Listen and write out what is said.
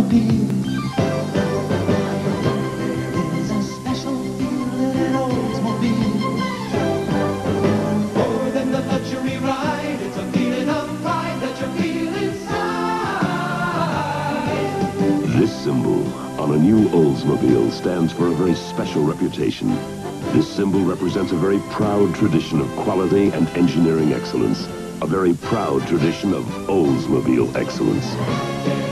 Oldsmobile. There's a special feeling in Oldsmobile. More than the luxury ride, it's a feeling of pride that you feel inside. This symbol on a new Oldsmobile stands for a very special reputation. This symbol represents a very proud tradition of quality and engineering excellence. A very proud tradition of Oldsmobile excellence.